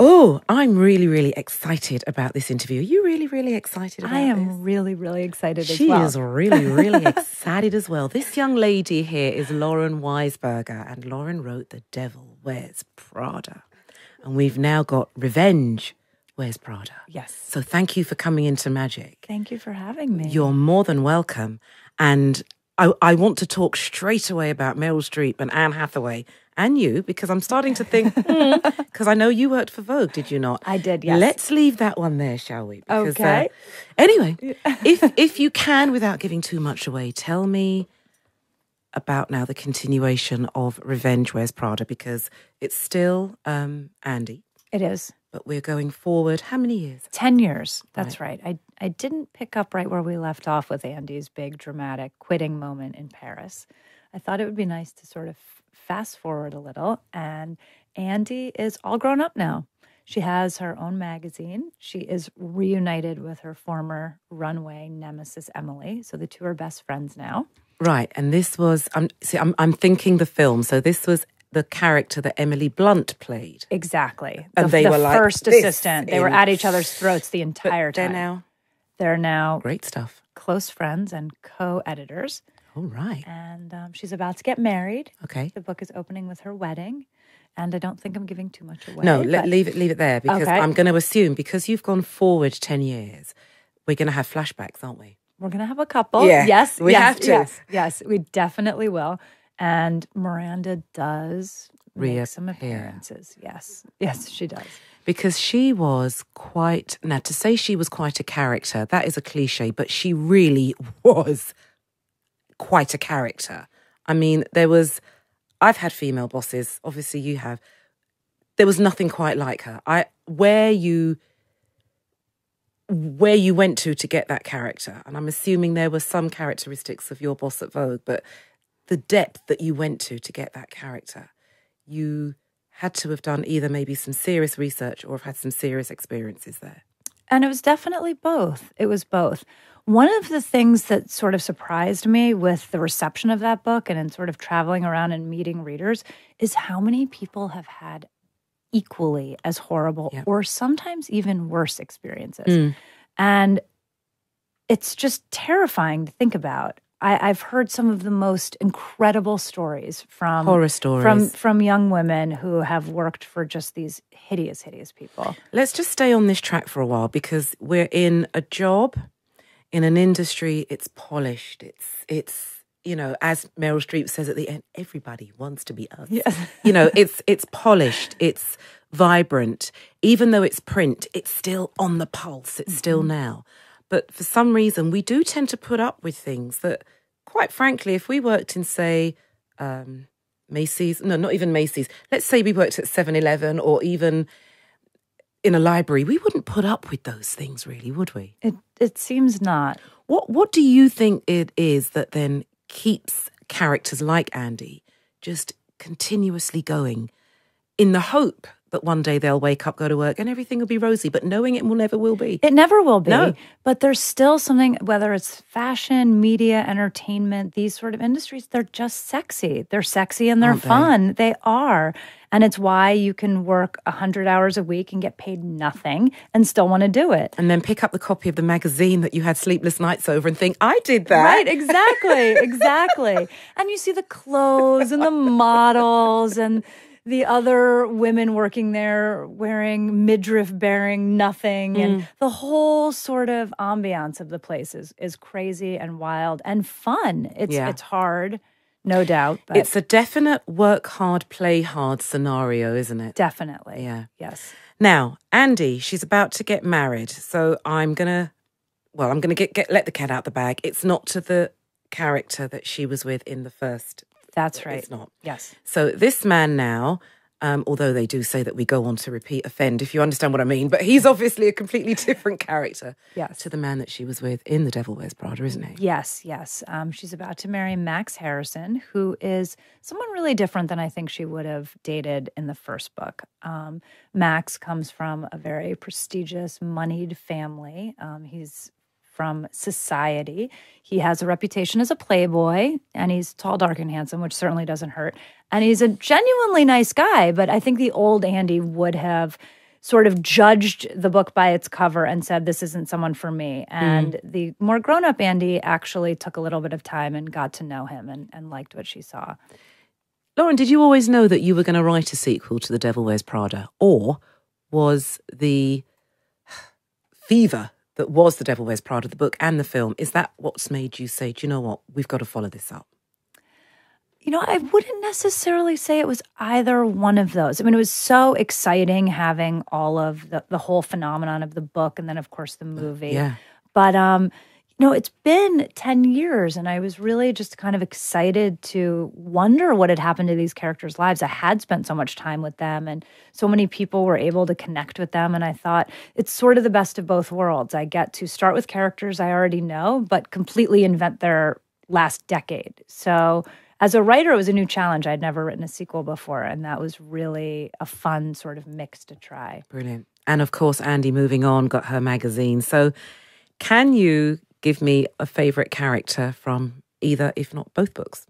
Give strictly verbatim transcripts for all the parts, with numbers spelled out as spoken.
Oh, I'm really, really excited about this interview. Are you really, really excited about I am this? really, really excited she as well. She is really, really excited as well. This young lady here is Lauren Weisberger, and Lauren wrote The Devil Wears Prada. And we've now got Revenge Wears Prada. Yes. So thank you for coming into Magic. Thank you for having me. You're more than welcome. And I, I want to talk straight away about Meryl Streep and Anne Hathaway and you, because I'm starting to think, because mm, I know you worked for Vogue, did you not? I did, yes. Let's leave that one there, shall we? Because, okay. Uh, anyway, if if you can, without giving too much away, tell me about now the continuation of Revenge Wears Prada, because it's still um, Andy. It is. But we're going forward. How many years? Ten years. That's right. right. I, I didn't pick up right where we left off with Andy's big dramatic quitting moment in Paris. I thought it would be nice to sort of fast forward a little. And Andy is all grown up now. She has her own magazine. She is reunited with her former runway nemesis, Emily. So the two are best friends now. Right. And this was, I'm, see, I'm, I'm thinking the film. So this was the character that Emily Blunt played. Exactly. And the, they the were like first assistant. They in... were at each other's throats the entire but they're time. Now, they're now great stuff. Close friends and co-editors. All right. And um, she's about to get married. Okay. The book is opening with her wedding. And I don't think I'm giving too much away. No, let, leave it leave it there, because okay. I'm going to assume, because you've gone forward ten years, we're going to have flashbacks, aren't we? We're going to have a couple. Yeah, yes. we yes, have to. Yes, yes, we definitely will. And Miranda does Reappear. make some appearances. Yes, yes, she does. Because she was quite, now to say she was quite a character, that is a cliche, but she really was quite a character. I mean, there was, I've had female bosses, obviously you have. There was nothing quite like her. I where you where you went to to get that character, and I'm assuming there were some characteristics of your boss at Vogue, but the depth that you went to to get that character, you had to have done either maybe some serious research or have had some serious experiences there. And it was definitely both. It was both. One of the things that sort of surprised me with the reception of that book and in sort of traveling around and meeting readers is how many people have had equally as horrible yeah. or sometimes even worse experiences. Mm. And it's just terrifying to think about. I, I've heard some of the most incredible stories from horror stories from from young women who have worked for just these hideous, hideous people. Let's just stay on this track for a while, because we're in a job, in an industry. It's polished. It's it's you know, as Meryl Streep says at the end, everybody wants to be us. Yes. You know, it's it's polished. It's vibrant. Even though it's print, it's still on the pulse. It's mm-hmm. still now. But for some reason, we do tend to put up with things that, quite frankly, if we worked in, say, um, Macy's, no, not even Macy's, let's say we worked at seven eleven or even in a library, we wouldn't put up with those things, really, would we? It it seems not. What What do you think it is that then keeps characters like Andy just continuously going, in the hope that one day they'll wake up, go to work, and everything will be rosy, but knowing it will never will be? It never will be. No. But there's still something, whether it's fashion, media, entertainment, these sort of industries, they're just sexy. They're sexy and they're Aren't they? fun. They are. And it's why you can work one hundred hours a week and get paid nothing and still want to do it. And then pick up the copy of the magazine that you had sleepless nights over and think, I did that. Right, exactly, exactly. And you see the clothes and the models and the other women working there wearing midriff-bearing nothing. Mm. And the whole sort of ambiance of the place is, is crazy and wild and fun. It's yeah. it's hard, no doubt. But it's a definite work hard, play hard scenario, isn't it? Definitely. Yeah. Yes. Now, Andy, she's about to get married. So I'm going to, well, I'm going to get, get let the cat out the bag. It's not to the character that she was with in the first. That's right. It's not. Yes. So this man now, um, although they do say that we go on to repeat offend, if you understand what I mean, but he's obviously a completely different character yes. to the man that she was with in The Devil Wears Prada, isn't he? Yes, yes. Um, she's about to marry Max Harrison, who is someone really different than I think she would have dated in the first book. Um, Max comes from a very prestigious, moneyed family. Um, he's from society. He has a reputation as a playboy, and he's tall, dark, and handsome, which certainly doesn't hurt. And he's a genuinely nice guy, but I think the old Andy would have sort of judged the book by its cover and said, this isn't someone for me. And mm. the more grown-up Andy actually took a little bit of time and got to know him and, and liked what she saw. Lauren, did you always know that you were going to write a sequel to The Devil Wears Prada? Or was the fever that was The Devil Wears Prada, the book and the film, is that what's made you say, do you know what, we've got to follow this up? You know, I wouldn't necessarily say it was either one of those. I mean, it was so exciting having all of the, the whole phenomenon of the book and then, of course, the movie. Yeah. But, um, you know, it's been ten years and I was really just kind of excited to wonder what had happened to these characters' lives. I had spent so much time with them and so many people were able to connect with them. And I thought it's sort of the best of both worlds. I get to start with characters I already know, but completely invent their last decade. So as a writer, it was a new challenge. I'd never written a sequel before, and that was really a fun sort of mix to try. Brilliant. And of course, Andy, moving on, got her magazine. So can you give me a favourite character from either, if not both books?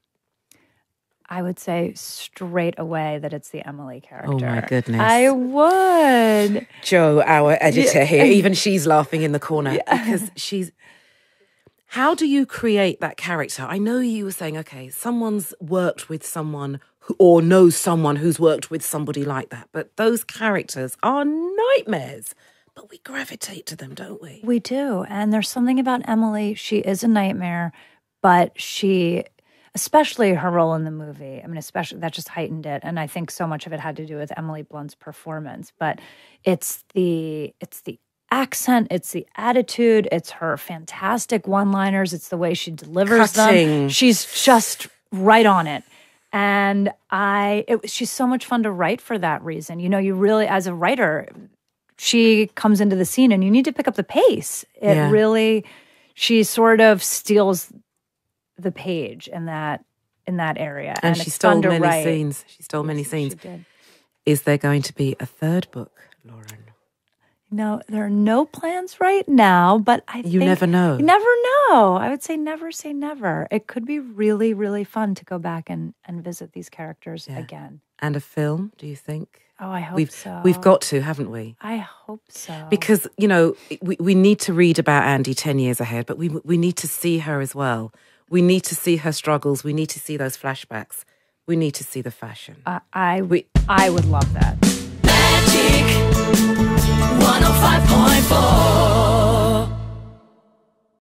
I would say straight away that it's the Emily character. Oh, my goodness. I would. Jo, our editor here, even she's laughing in the corner yeah. because she's... How do you create that character? I know you were saying, okay, someone's worked with someone who, or knows someone who's worked with somebody like that, but those characters are nightmares. But we gravitate to them, don't we? We do. And there's something about Emily. She is a nightmare, but she, especially her role in the movie, I mean, especially that just heightened it. And I think so much of it had to do with Emily Blunt's performance. But it's the it's the accent, it's the attitude, it's her fantastic one-liners, it's the way she delivers Cutting. them. She's just right on it. And I, it, she's so much fun to write for that reason. You know, you really, as a writer, she comes into the scene and you need to pick up the pace. It yeah. really, she sort of steals the page in that in that area. And, and she it's stole fun to many write. scenes. She stole many Yes, scenes. she did. Is there going to be a third book, Lauren? No, there are no plans right now, but I You think... never know. You never know. I would say never say never. It could be really, really fun to go back and, and visit these characters Yeah. again. And a film, do you think? Oh, I hope we've, so. We've got to, haven't we? I hope so. Because, you know, we, we need to read about Andy ten years ahead, but we we need to see her as well. We need to see her struggles. We need to see those flashbacks. We need to see the fashion. Uh, I, we, I would love that. Magic one oh five point four